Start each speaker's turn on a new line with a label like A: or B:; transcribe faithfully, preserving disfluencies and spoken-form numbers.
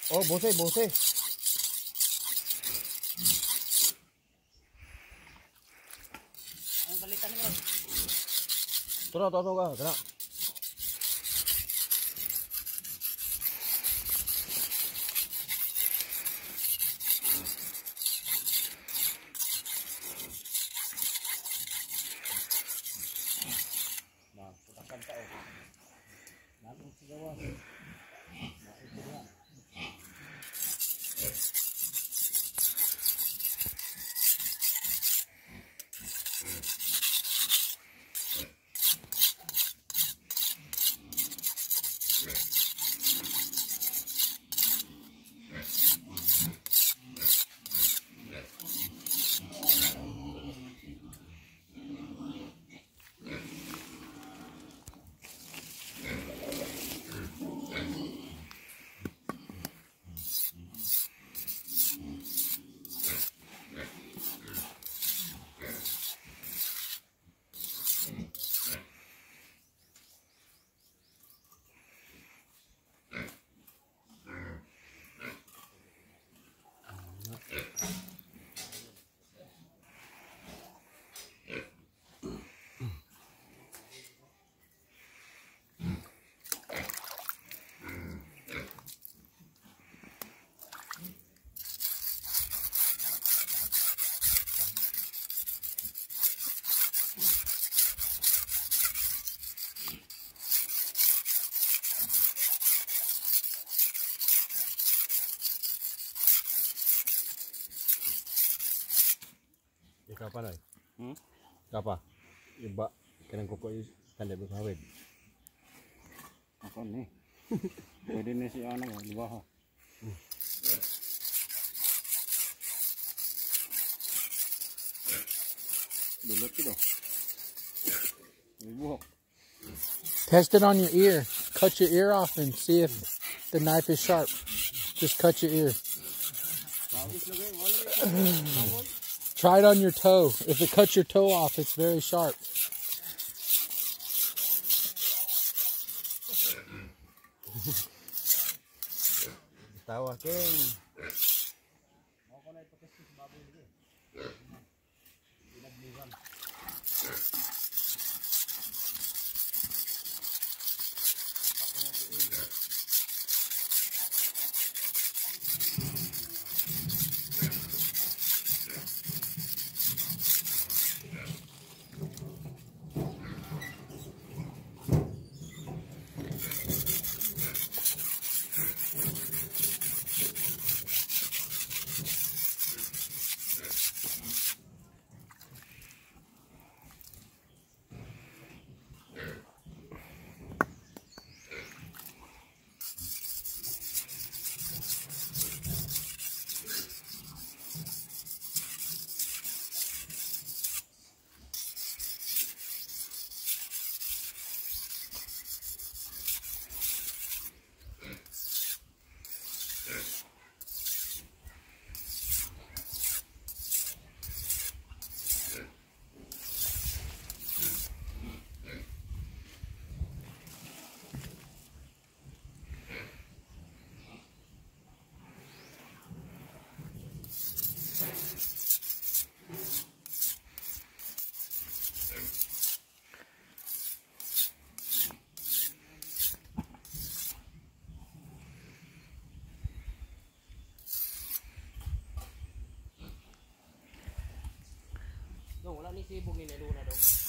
A: Oh, bose, bose.
B: Ang palitan mo.
A: Tara, tara, tara, tara.
B: Nah, putakan ka oh. Natin sigawan. Naito na.
A: Kapan ay?
B: Hmm?
A: Kapa? Iba kanang kuko is tanda berkawin.
B: Ako ni. Pwede na si ano, di ba ha? Dulot ko. Ibuhok.
C: Test it on your ear. Cut your ear off and see if the knife is sharp. Just cut your ear. Try it on your toe. If it cuts your toe off, it's very sharp.
A: Tawa king.
B: No, wala ni sibog ni Luna daw.